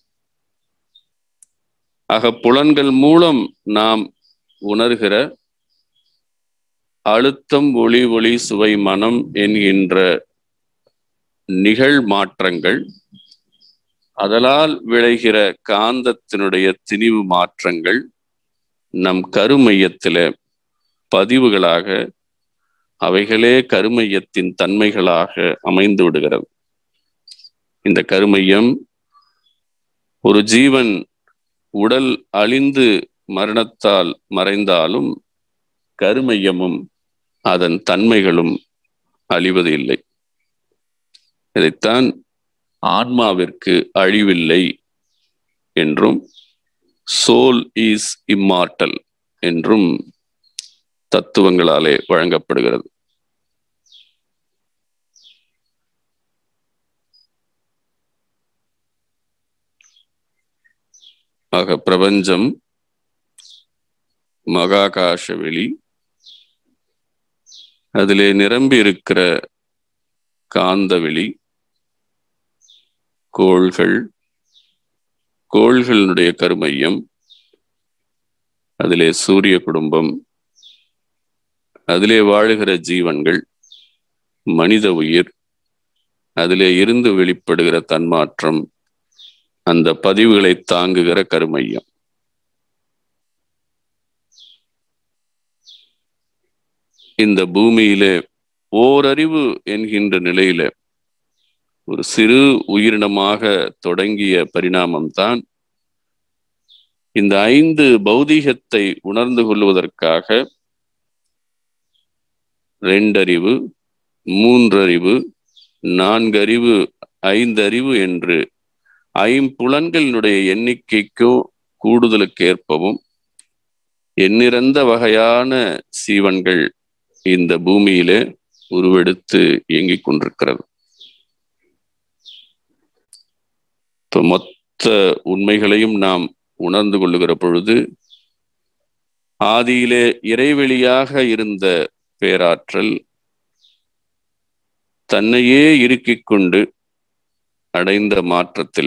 ஆக புலன்கள் மூலம் நாம் உணர்கிற அழுத்தம், ஒளி, ஒளி, சுவை, மனம் என்கின்ற நிகழ் மாற்றங்கள், அதனால் விளைகிற காந்தத்தினுடைய திணிவு மாற்றங்கள் நம் கருமையத்தில பதிவுகளாக, அவைகளே கருமையத்தின் தன்மைகளாக அமைந்து விடுகிறது. இந்த கருமையம் ஒரு ஜீவன் உடல் அழிந்து மரணத்தால் மறைந்தாலும் கருமையமும் அதன் தன்மைகளும் அழிவது இல்லை. இதைத்தான் ஆன்மாவிற்கு அழிவில்லை என்றும் சோல் இஸ் இம்மார்டல் என்றும் தத்துவங்களாலே வழங்கப்படுகிறது. ஆக பிரபஞ்சம் மகாகாச வெளி, அதிலே நிரம்பி இருக்கிற காந்த வெளி, கோள்கள், கோள்களுடைய கருமையம், அதிலே சூரிய குடும்பம், அதிலே வாழுகிற ஜீவன்கள், மனித உயிர், அதிலே இருந்து வெளிப்படுகிற தன்மாற்றம், அந்த பதிவுகளை தாங்குகிற கருமையம். இந்த பூமியிலே ஓரறிவு என்கின்ற நிலையில ஒரு சிறு உயிரினமாக தொடங்கிய பரிணாமம்தான் இந்த 5 பௌதீகத்தை உணர்ந்து கொள்வதற்காக 2 அறிவு, 3 அறிவு, 4 அறிவு, 5 அறிவு என்று ஐம்புலன்களினுடைய எண்ணிக்கைக்கும் கூடுதலுக்கு ஏற்பவும் எண்ணிறந்த வகையான சீவன்கள் இந்த பூமியிலே உருவெடுத்து இயங்கிக் கொண்டிருக்கிறது. இப்போ மொத்த உண்மைகளையும் நாம் உணர்ந்து கொள்ளுகிற பொழுது ஆதியிலே இறைவெளியாக இருந்த பேராற்றல் தன்னையே இறுக்கிக் கொண்டு அடைந்த மாற்றத்தில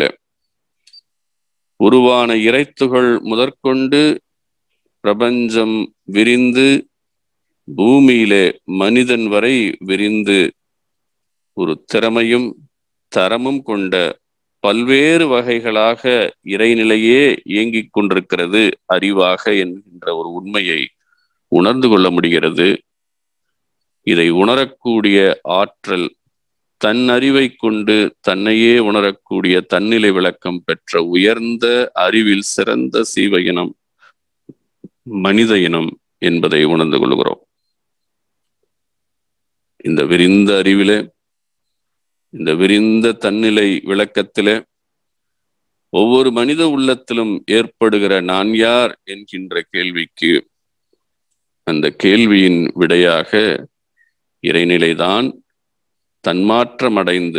உருவான இறைத்துகள் முதற்கொண்டு பிரபஞ்சம் விரிந்து பூமியிலே மனிதன் வரை விரிந்து ஒரு திறமையும் தரமும் கொண்ட பல்வேறு வகைகளாக இறைநிலையே இயங்கிக் கொண்டிருக்கிறது அறிவாக என்கின்ற ஒரு உண்மையை உணர்ந்து கொள்ள முடிகிறது. இதை உணரக்கூடிய ஆற்றல் தன் அறிவை கொண்டு தன்னையே உணரக்கூடிய தன்னிலை விளக்கம் பெற்ற உயர்ந்த அறிவில் சிறந்த சீவ இனம் மனித இனம் என்பதை உணர்ந்து கொள்கிறோம். இந்த விரிந்த அறிவிலே, இந்த விரிந்த தன்னிலை விளக்கத்திலே ஒவ்வொரு மனித உள்ளத்திலும் ஏற்படுகிற நான் யார் என்கின்ற கேள்விக்கு அந்த கேள்வியின் விடையாக இறைநிலைதான் தன்மாற்றம் அடைந்து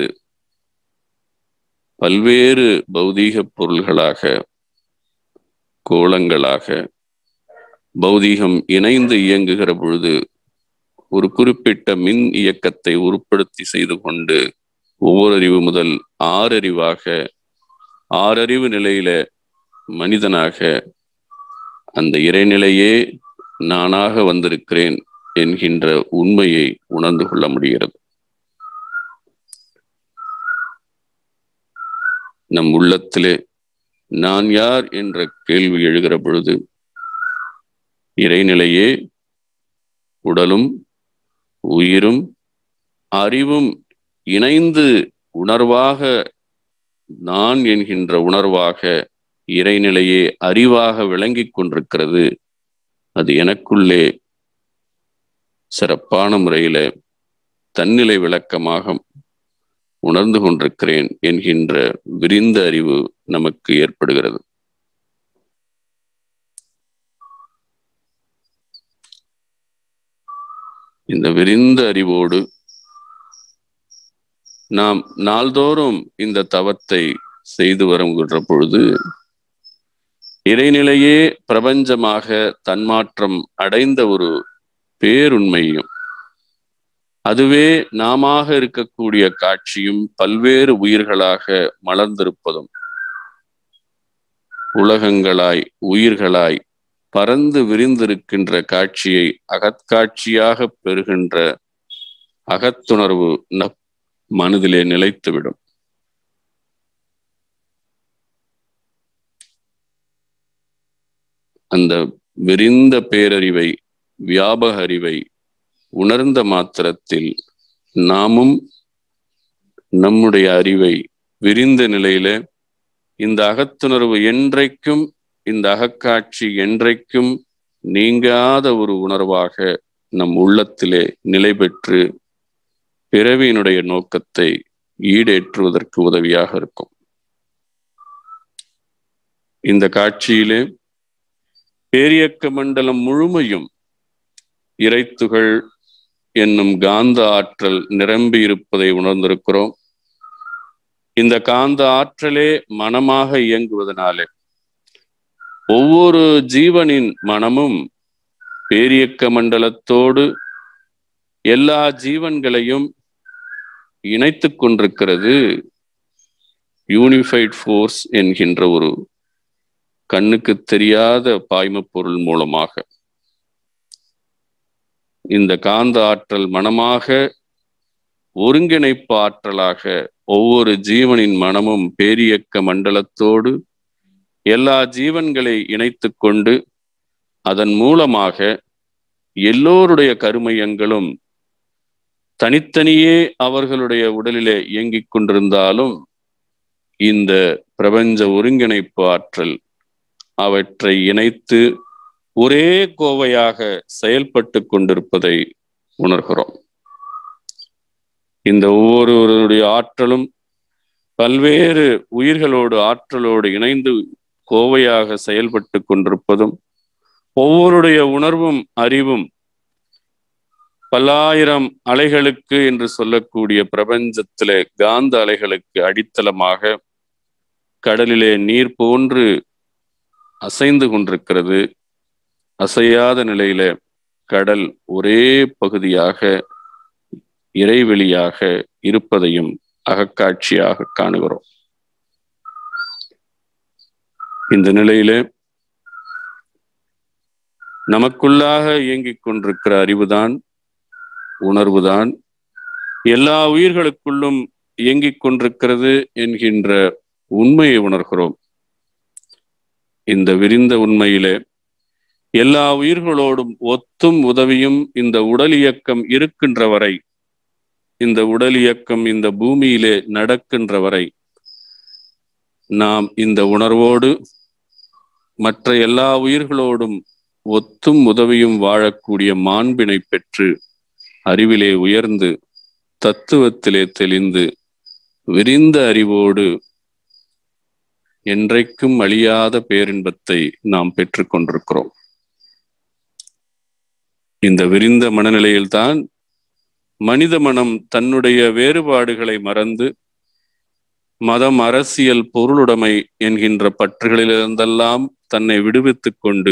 பல்வேறு பௌதீக பொருள்களாக, கோலங்களாக பௌதீகம் இணைந்து இயங்குகிற பொழுது ஒரு குறிப்பிட்ட மின் இயக்கத்தை உருப்படுத்தி செய்து கொண்டு ஒவ்வொரு அறிவு முதல் 6 அறிவாக, 6 அறிவு நிலையில மனிதனாக அந்த இறைநிலையே நானாக வந்திருக்கிறேன் என்கின்ற உண்மையை உணர்ந்து கொள்ள முடிகிறது. நம் உள்ளத்திலே நான் யார் என்ற கேள்வி எழுகிற பொழுது இறைநிலையே உடலும் உயிரும் அறிவும் இணைந்து உணர்வாக, நான் என்கின்ற உணர்வாக இறைநிலையே அறிவாக விளங்கிக் கொண்டிருக்கிறது. அது எனக்குள்ளே சிறப்பான முறையில தன்னிலை விளக்கமாக உணர்ந்து கொண்டிருக்கிறேன் என்கின்ற விரிந்த அறிவு நமக்கு ஏற்படுகிறது. இந்த விரிந்த அறிவோடு நாம் நாள்தோறும் இந்த தவத்தை செய்து வருகின்ற பொழுது இறைநிலையே பிரபஞ்சமாக தன்மாற்றம் அடைந்த ஒரு பேருண்மையும், அதுவே நாம இருக்கக்கூடிய காட்சியும் பல்வேறு உயிர்களாக மலர்ந்திருப்பதும், உலகங்களாய் உயிர்களாய் பறந்து விரிந்திருக்கின்ற காட்சியை அகக்காட்சியாக பெறுகின்ற அகத்துணர்வு மனதிலே நிலைத்துவிடும். அந்த விரிந்த பேரறிவை, வியாபக அறிவை உணர்ந்த மாத்திரத்தில் நாமும் நம்முடைய அறிவை விரிந்த நிலையில இந்த அகத்துணர்வு என்றைக்கும், இந்த அகக்காட்சி என்றைக்கும் நீங்காத ஒரு உணர்வாக நம் உள்ளத்திலே நிலை பெற்று பிறவியினுடைய நோக்கத்தை ஈடேற்றுவதற்கு உதவியாக இருக்கும். இந்த காட்சியிலே பேரியக்க மண்டலம் முழுமையும் இறைத்துகள் என்னும் காந்த ஆற்றல் நிரம்பி இருப்பதை உணர்ந்திருக்கிறோம். இந்த காந்த ஆற்றலே மனமாக இயங்குவதனாலே ஒவ்வொரு ஜீவனின் மனமும் பேரியக்க மண்டலத்தோடு எல்லா ஜீவன்களையும் இணைத்து கொண்டிருக்கிறது. யூனிஃபைட் ஃபோர்ஸ் என்கின்ற ஒரு கண்ணுக்கு தெரியாத பாய்ம பொருள் மூலமாக இந்த காந்த ஆற்றல் மனமாக ஒருங்கிணைப்பு ஆற்றலாக ஒவ்வொரு ஜீவனின் மனமும் பேரியக்க மண்டலத்தோடு எல்லா ஜீவன்களை இணைத்து கொண்டு அதன் மூலமாக எல்லோருடைய கருமையங்களும் தனித்தனியே அவர்களுடைய உடலிலே இயங்கிக் கொண்டிருந்தாலும் இந்த பிரபஞ்ச ஒருங்கிணைப்பு ஆற்றல் அவற்றை இணைத்து ஒரே கோவையாக செயல்பட்டு கொண்டிருப்பதை உணர்கிறோம். இந்த ஒவ்வொருவருடைய ஆற்றலும் பல்வேறு உயிர்களோடு ஆற்றலோடு இணைந்து கோவையாக செயல்பட்டு கொண்டிருப்பதும், ஒவ்வொருடைய உணர்வும் அறிவும் பல்லாயிரம் அலைகளுக்கு என்று சொல்லக்கூடிய பிரபஞ்சத்திலே காந்த அலைகளுக்கு அடித்தளமாக கடலிலே நீர் போன்று அசைந்து கொண்டிருக்கிறது. அசையாத நிலையில கடல் ஒரே பகுதியாக இறைவெளியாக இருப்பதையும் அகக்காட்சியாக காணுகிறோம். இந்த நிலையிலே நமக்குள்ளாக இயங்கிக் கொண்டிருக்கிற அறிவுதான், உணர்வுதான் எல்லா உயிர்களுக்குள்ளும் இயங்கிக் கொண்டிருக்கிறது என்கின்ற உண்மையை உணர்கிறோம். இந்த விரிந்த உண்மையிலே எல்லா உயிர்களோடும் ஒத்தும் உதவியும் இந்த உடல் இயக்கம் இருக்கின்ற வரை, இந்த உடல் இயக்கம் இந்த பூமியிலே நடக்கின்ற வரை நாம் இந்த உணர்வோடு மற்ற எல்லா உயிர்களோடும் ஒத்தும் உதவியும் வாழக்கூடிய மாண்பினை பெற்று அறிவிலே உயர்ந்து தத்துவத்திலே தெளிந்து விரிந்த அறிவோடு என்றைக்கும் அழியாத பேரின்பத்தை நாம் பெற்றுக் கொண்டிருக்கிறோம். இந்த விரிந்த மனநிலையில்தான் மனித மனம் தன்னுடைய வேறுபாடுகளை மறந்து மதம், அரசியல், பொருளுடைமை என்கின்ற பற்றுகளிலிருந்தெல்லாம் தன்னை விடுவித்துக் கொண்டு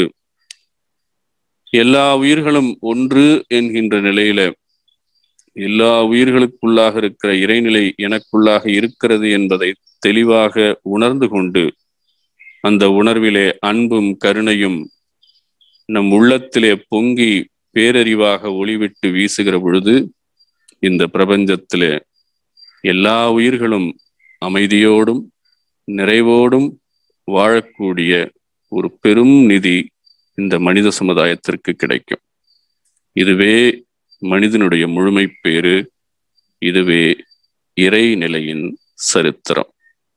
எல்லா உயிர்களும் ஒன்று என்கின்ற நிலையில எல்லா உயிர்களுக்குள்ளாக இருக்கிற இறைநிலை எனக்குள்ளாக இருக்கிறது என்பதை தெளிவாக உணர்ந்து கொண்டு அந்த உணர்விலே அன்பும் கருணையும் நம் உள்ளத்திலே பொங்கி பேரறிவாக ஒளிவிட்டு வீசுகிற பொழுது இந்த பிரபஞ்சத்திலே எல்லா உயிர்களும் அமைதியோடும் நிறைவோடும் வாழக்கூடிய ஒரு பெரும் நிதி இந்த மனித சமுதாயத்திற்கு கிடைக்கும். இதுவே மனிதனுடைய முழுமை பேறு, இதுவே இறைநிலையின் சரித்திரம்.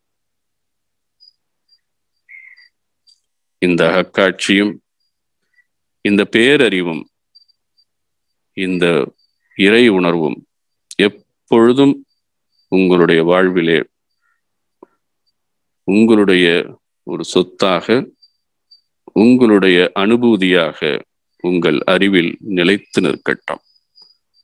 இந்த அகக்காட்சியும் இந்த பேரறிவும் இந்த இறை உணர்வும் எப்பொழுதும் உங்களுடைய வாழ்விலே உங்களுடைய ஒரு சொத்தாக, உங்களுடைய அனுபூதியாக உங்கள் அறிவில் நிலைத்து நிற்கட்டும்.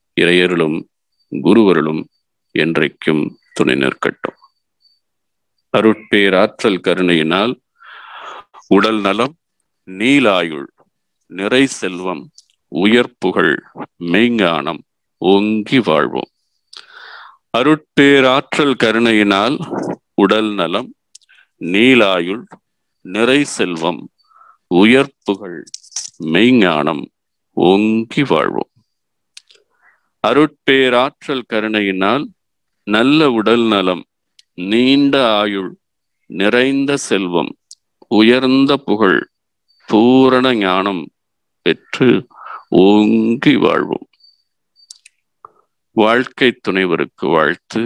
இறையருளும் குருவருளும் என்றைக்கும் துணை நிற்கட்டும். அருட்பேராற்றல் கருணையினால் உடல் நலம், நீலாயுள், நிறை செல்வம், உயர்ப்புகழ், மெய்ஞானம் ஓங்கி வாழ்வோம். அருட்பேராற்றல் கருணையினால் உடல் நலம், நீலாயுள், நிறை செல்வம், உயர்ப்புகழ், மெய்ஞானம் ஓங்கி வாழ்வோம். அருட்பேராற்றல் கருணையினால் நல்ல உடல் நலம், நீண்ட ஆயுள், நிறைந்த செல்வம், உயர்ந்த புகழ், பூரண ஞானம் பெற்று ஓங்கி வாழ்வோம். வாழ்க்கை துணைவருக்கு வாழ்த்து.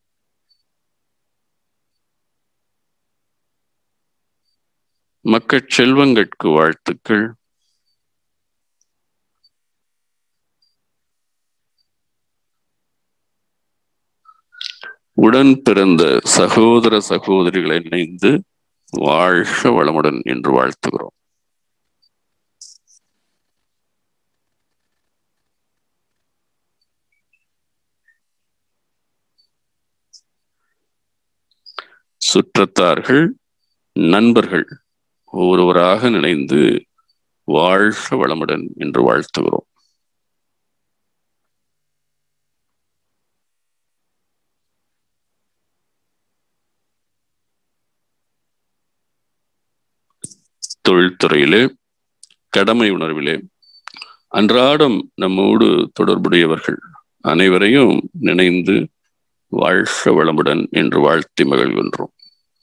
மக்கள் செல்வங்களுக்கு வாழ்த்துக்கள். உடன் பிறந்த சகோதர சகோதரிகளை இணைந்து வாழ்க வளமுடன் என்று வாழ்த்துகிறோம். சுற்றத்தார்கள், நண்பர்கள் ஒவ்வொருவராக நினைந்து வாழ்க வளமுடன் என்று வாழ்த்துகிறோம். தொழில்துறையிலே, கடமை உணர்விலே அன்றாடம் நம்மோடு தொடர்புடையவர்கள் அனைவரையும் நினைந்து வாழ்க வளமுடன் என்று வாழ்த்தி மகிழ்கின்றோம்.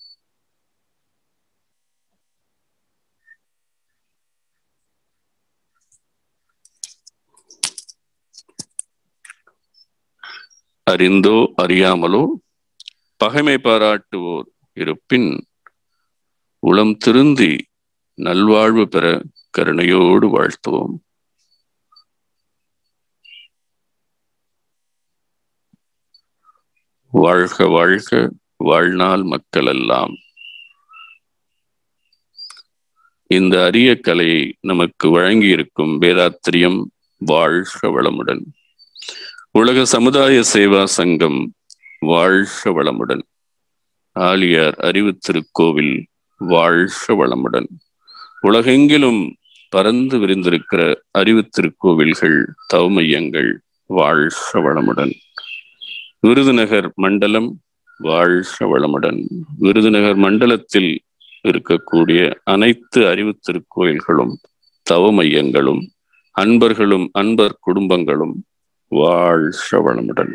அறிந்தோ அறியாமலோ பகைமை பாராட்டுவோர் இருப்பின் உளம் திருந்தி நல்வாழ்வு பெற கருணையோடு வாழ்த்துவோம். வாழ்க வாழ்க வாழ்நாள் மக்கள் எல்லாம். இந்த அரிய கலையை நமக்கு வழங்கியிருக்கும் வேதாத்திரியம் வாழ்க வளமுடன். உலக சமுதாய சேவா சங்கம் வாழ்க வளமுடன். ஆலியார் அறிவு திருக்கோவில் வாழ்க வளமுடன். உலகெங்கிலும் பறந்து விரிந்திருக்கிற அறிவு திருக்கோவில்கள், தவமையங்கள் வாழ்க வளமுடன். விருதுநகர் மண்டலம் வாழ்க வளமுடன். விருதுநகர் மண்டலத்தில் இருக்கக்கூடிய அனைத்து அறிவு திருக்கோயில்களும், தவமையங்களும், அன்பர்களும், அன்பர் குடும்பங்களும் வாழ்க வளமுடன்.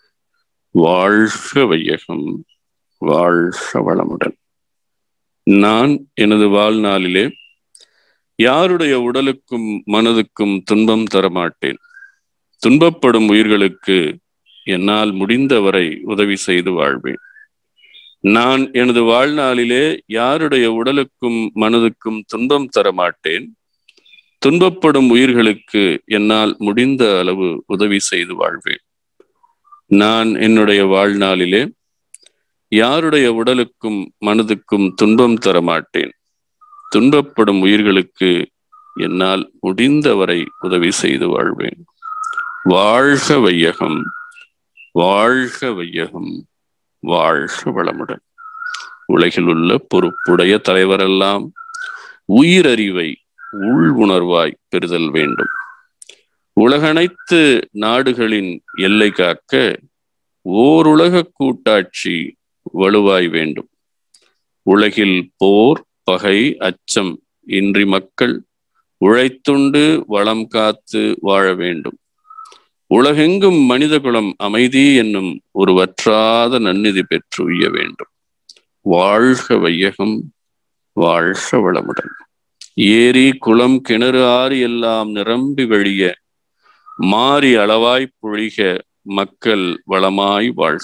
வாழ்க வையகம், வாழ்க வளமுடன். நான் எனது வாழ்நாளிலே யாருடைய உடலுக்கும் மனதுக்கும் துன்பம் தரமாட்டேன். துன்பப்படும் உயிர்களுக்கு என்னால் முடிந்தவரை உதவி செய்து வாழ்வேன். நான் எனது வாழ்நாளிலே யாருடைய உடலுக்கும் மனதுக்கும் துன்பம் தரமாட்டேன். துன்பப்படும் உயிர்களுக்கு என்னால் முடிந்த அளவு உதவி செய்து வாழ்வேன். நான் என்னுடைய வாழ்நாளிலே யாருடைய உடலுக்கும் மனதுக்கும் துன்பம் தரமாட்டேன். துன்பப்படும் உயிர்களுக்கு என்னால் முடிந்தவரை உதவி செய்து வாழ்வேன். வாழ்க வையகம், வாழ்க வையகம், வாழ்க வளமுடன். உலகில் உள்ள பொறுப்புடைய தலைவரெல்லாம் உயிரறிவை உள் உணர்வாய் பெறுதல் வேண்டும். உலகனைத்து நாடுகளின் எல்லை காக்க ஓருலக கூட்டாட்சி வலுவாய் வேண்டும். உலகில் போர், பகை, அச்சம் இன்றி மக்கள் உழைத்துண்டு வளம் காத்து வாழ வேண்டும். உலகெங்கும் மனித குலம் அமைதி என்னும் ஒரு வற்றாத நன்னிதி பெற்று உய்ய வேண்டும். வாழ்க வையகம், வாழ்க வளமுடன். ஏரி, குளம், கிணறு, ஆறு எல்லாம் நிரம்பி வழிய மாறி அளவாய் பொழிக மக்கள் வளமாய் வாழ்க.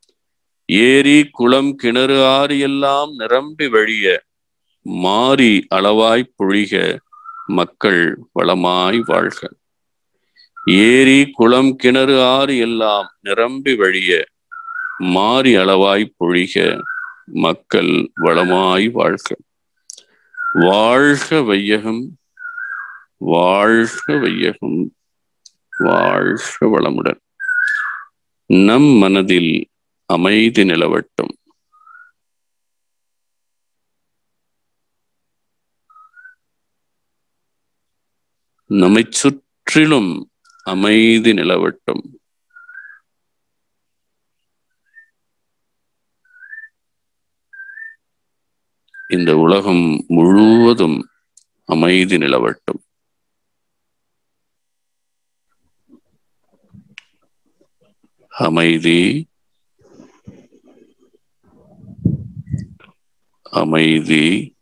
ஏரி, குளம், கிணறு, ஆறு எல்லாம் நிரம்பி வழிய மாறி அளவாய் பொழிக மக்கள் வளமாய் வாழ்க. ஏரி, குளம், கிணறு, ஆறு எல்லாம் நிரம்பி வழிய மாறி அளவாய் பொழிக மக்கள் வளமாய் வாழ்க. வாழ்க வையகம், வாழ்க வையகம், வாழ்க வளமுடன். நம் மனதில் அமைதி நிலவட்டும். நம்மை சுற்றிலும் அமைதி நிலவட்டும். இந்த உலகம் முழுவதும் அமைதி நிலவட்டும். அமைதி, அமைதி,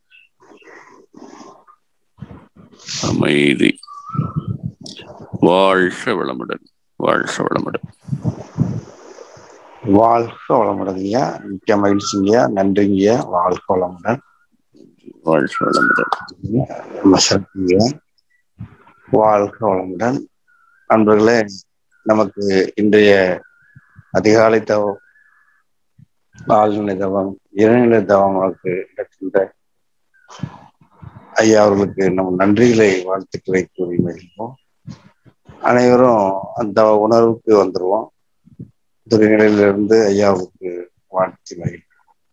அமைதி. வாழ்க வளமுடன், வாழ்க வளமுடன். வாழ்க வளமுடன்யா. மிக்க மகிழ்ச்சிங்கய்யா. நன்றிங்கய்யா. வாழ்க வளமுடன், வாழ்க வளமுடன். வாழ்க வளமுடன். நண்பர்களே, நமக்கு இன்றைய அதிகாலை தவம், ஆழ்நிலை தவம், இறைநிலை தவம் நடக்கின்ற ஐயா அவர்களுக்கு நம் நன்றிகளை, வாழ்த்துக்களை கூறி மகிழ்வோம். அனைவரும் அந்த உணர்வுக்கு வந்துடுவோம். துறைநிலையிலிருந்து ஐயாவுக்கு வாழ்த்து மகிழ்வோம்.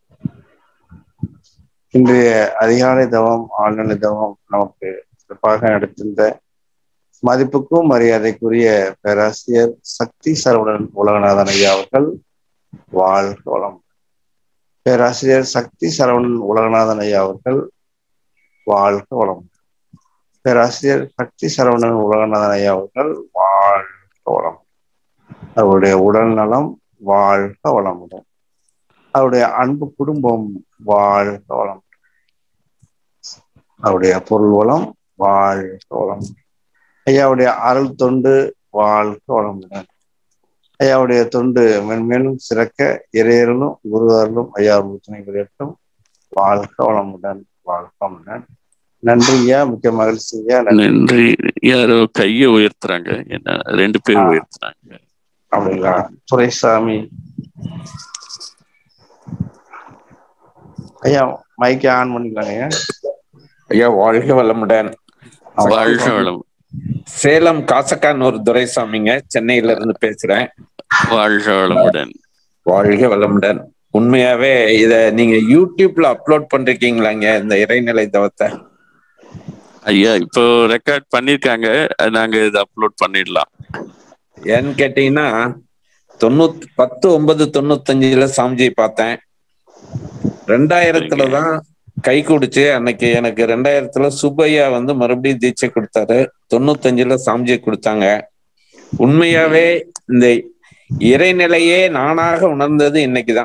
இன்றைய அதிகாலை தவம், ஆழ்நிலை தவம் நமக்கு சிறப்பாக நடத்திருந்த மதிப்புக்கும் மரியாதைக்குரிய பேராசிரியர் சக்தி சரவணன் உலகநாதன் ஐயா அவர்கள் வாழ்க வளம். பேராசிரியர் சக்தி சரவணன் உலகநாதன் ஐயா அவர்கள் வாழ்க வளம். பேராசிரியர் சக்தி சரவணன் உலகநாதன் ஐயா அவர்கள் வாழ்க வளம். அவருடைய உடல் நலம் வாழ்க வளமுடன். அவருடைய அன்பு குடும்பம் வாழ்க வளம். அவருடைய பொருள் வளம் வாழ்க வளம். ஐயாவுடைய அருள் தொண்டு வாழ்க வளமுடன். ஐயாவுடைய தொண்டு மென்மேலும் சிறக்க இறையர்களும் குருவார்களும் ஐயாவுடைய துணை புரியட்டும். வாழ்க வளமுடன், வாழ்க வளமுடன். நன்றியா, மிக்க மகிழ்ச்சியா. நன்றி. யாரோ கையை உயர்த்துறாங்க, என்ன 2 பேர் உயர்த்துறாங்க. அப்படிங்களா? துரைசாமி ஐயா, மைக்கை ஆன் பண்ணிக்கலாங்க ஐயா. ஐயா வாழ்க வளமுடன். வாழ்க வளம். சேலம் காசக்கான் ஒரு துரைசாமிங்க, சென்னையில இருந்து பேசுறேன். வாழ்க வளமுடன். வாழ்க வளமுடன். உண்மையாவே இத நீங்க யூடியூப்ல அப்லோட் பண்றீங்களாங்க, இந்த இறைநிலை தவத்தை? ஐயா இப்போ ரெக்கார்ட் பண்ணிருக்காங்க, நாங்க இதை அப்லோட் பண்ணிடலாம். ஏன்னு கேட்டீங்கன்னா 10/9/95 சாமிஜியை பார்த்தேன். 2000 தான் கை குடிச்சு. அன்னைக்கு எனக்கு 2000 சுப்பையா மறுபடியும் தீட்சை கொடுத்தாரு. 95 சாமிஜியை கொடுத்தாங்க. உண்மையாவே இந்த இறைநிலையே நானாக உணர்ந்தது இன்னைக்குதான்.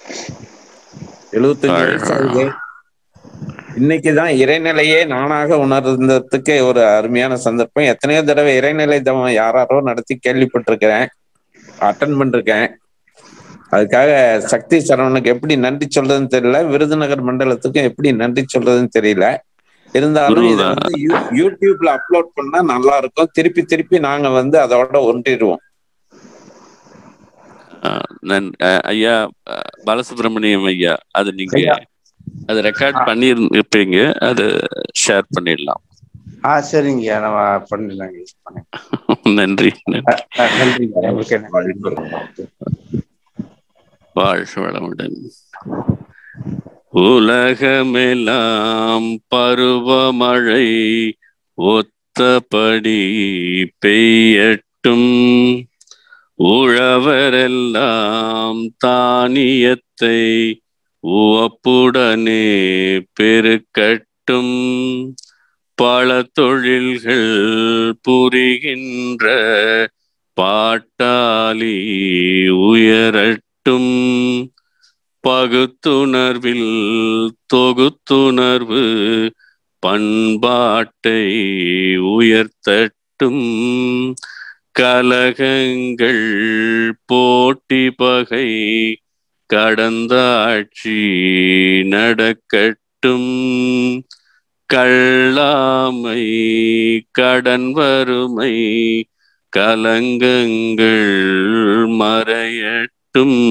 75 வயசு ஆகுது. இன்னைக்குதான் இறைநிலையே நானாக உணர்ந்ததுக்கு ஒரு அருமையான சந்தர்ப்பம். எத்தனையோ தடவை இறைநிலை தவம் யாரோ நடத்தி கேள்விப்பட்டிருக்கிறேன், அட்டன் பண்ணிருக்கேன். அதுக்காக சக்தி சரவணனுக்கு எப்படி நன்றி சொல்றதுன்னு தெரியல, விருதுநகர் மண்டலத்துக்கும் எப்படி நன்றி சொல்றதுன்னு தெரியல. இருந்தாலும் இதை யூடியூப்ல அப்லோட் பண்ணா நல்லா இருக்கும். திருப்பி திருப்பி நாங்க அதோட ஒன்றிடுவோம். ஐயா பாலசுப்ரமணியம் ஐயா, அது நீங்க அது ரெக்கார்ட் பண்ணி இருப்பீங்க, அது ஷேர் பண்ணிடலாம். சரிங்க, நம்ம பண்ணிடலாங்க. நன்றி. நன்றி. வாழ்க வளமுடன். உலகமெல்லாம் பருவமழை ஒத்தபடி பெய்யட்டும். உழவரெல்லாம் தானியத்தை உவப்புடனே பெருக்கட்டும். பல தொழில்கள் புரிகின்ற பாட்டாளி உயரட்டும். பகுத்துணர்வில் தொகுத்துணர்வு பண்பாட்டை உயர்த்தட்டும். கலகங்கள் போட்டி பகை கடந்தாட்சி நடக்கட்டும். கள்ளாமை கடன் வறுமை கலங்கங்கள் மறையட்டும்.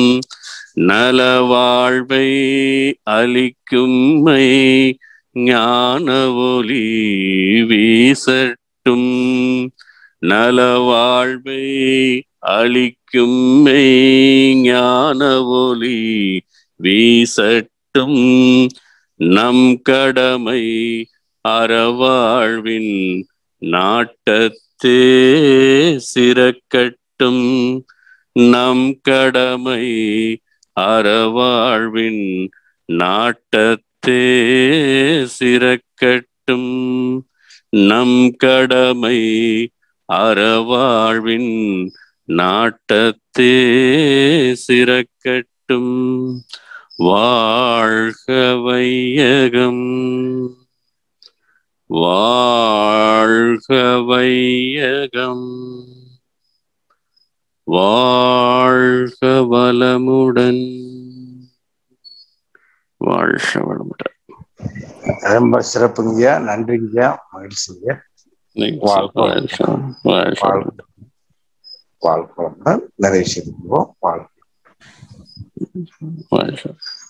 நலவாழ்வை அளிக்கும்மை ஞான ஒளி வீசட்டும். நலவாழ்வை அளிக்கும்மை ஞான ஒளி வீசட்டும். நம் கடமை அறவாழ்வின் நாட்டத்தே சிறக்கட்டும் நம் கடமை அறவாழ்வின் நாட்டத்தே சிறக்கட்டும் நம் கடமை அறவாழ்வின் நாட்டத்தே சிறக்கட்டும். வாழ்க வையகம், வாழ்க வையகம், வாழ்க வளமுடன், வாழ்க வளமுடன். ரொம்ப சிறப்புங்கய்யா, நன்றிங்கய்யா, மகிழ்ச்சிங்க. வாழ்க்கை நிறைய செய்வோம். வாழ்க்கை.